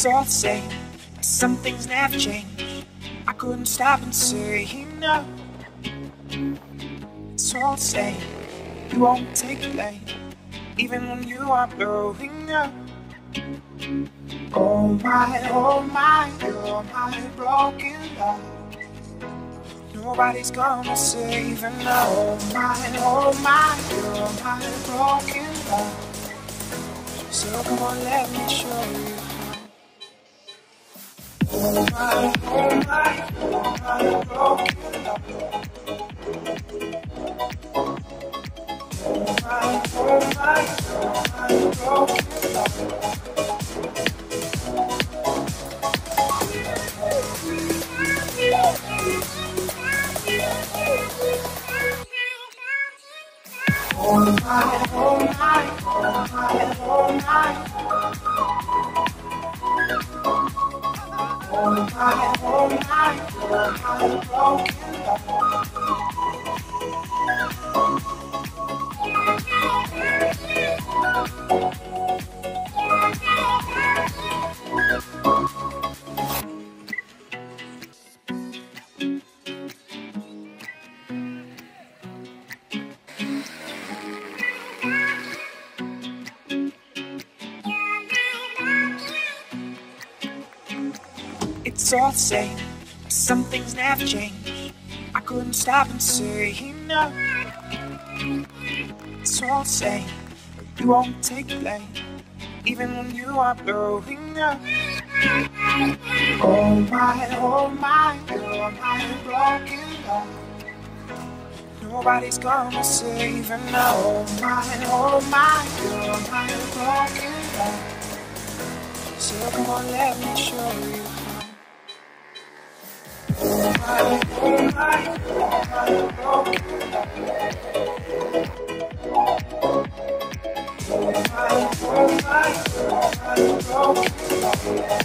It's all the same, but some things never change. I couldn't stop and say no. It's all the same, you won't take the blame, even when you are blowing up. Oh my, you're my broken love. Nobody's gonna save her now. Oh my, you're my broken love. So come on, let me show you. Oh my, you're my broken love. Oh my, you're my broken love. Oh my, oh my, oh my, oh my. Oh my, oh my, oh my broken love. It's all the same, some things never change. I couldn't stop and say no. It's all the same, you won't take the blame, even when you are blowing up. Oh my, you're my broken love. Nobody's gonna save her now. Oh my, you're my broken love. So come on, let me show you. Oh my, oh my, oh my broken love. Oh my, oh my, oh my broken love.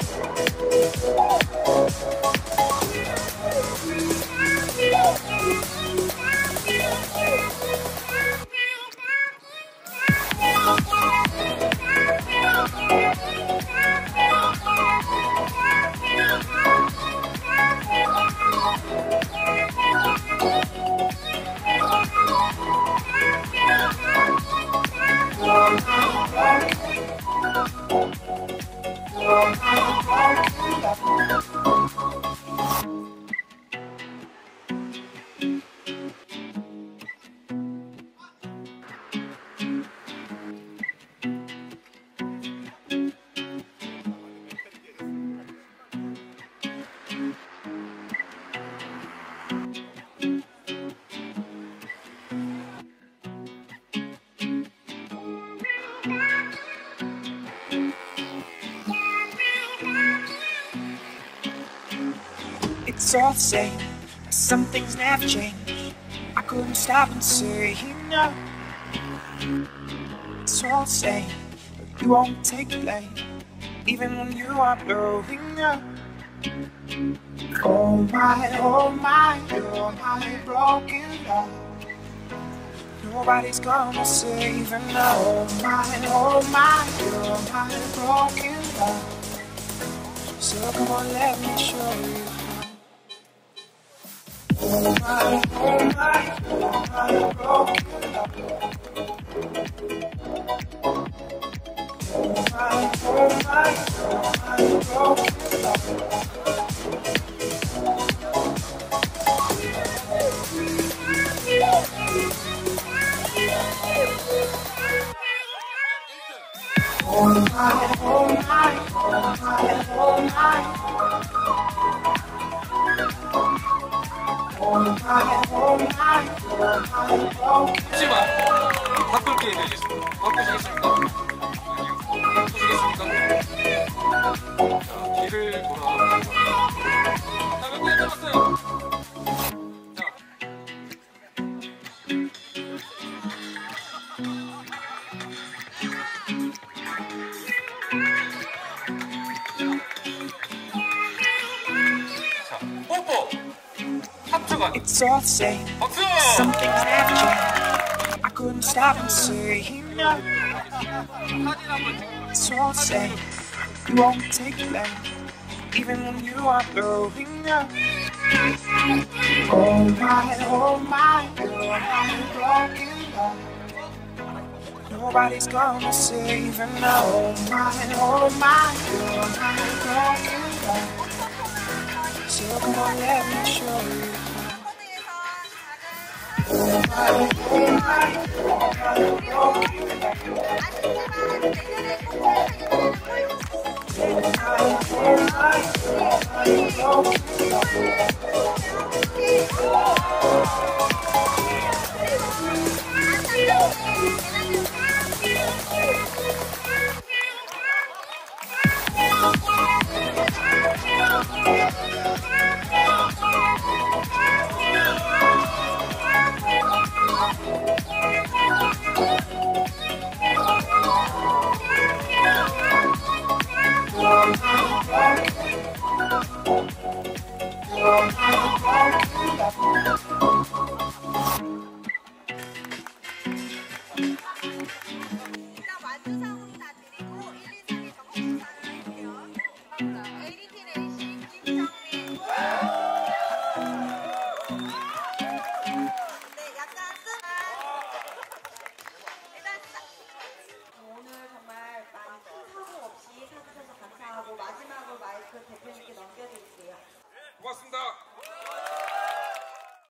It's all the same, some things never change. I couldn't stop and say no. It's all the same, you won't take the blame, even when you are blowing up. Oh my, you're my broken love. Nobody's gonna save her now. Oh my, you're my broken love. So come on, let me show you. Oh my, oh my, oh my broken love. Oh my, oh my, oh my broken love. Oh my, oh my, oh my, oh my. 잠시만 바꿀 기회 되겠습니다. 바꾸시겠습니까? 바꾸시겠습니까? 자, 뒤를 돌아. 자, 몇 분 남았어요? 자. 자, 뽀뽀! 합주가. It's all the same. 박수! Some things never change. I couldn't stop and say no. It's all the same. You won't take that, even when you are blowing up. Oh my, you're my broken love. Nobody's gonna save her now. Oh my, you're my broken love. So come on, let me show you. Oh my, you're my broken love. Oh,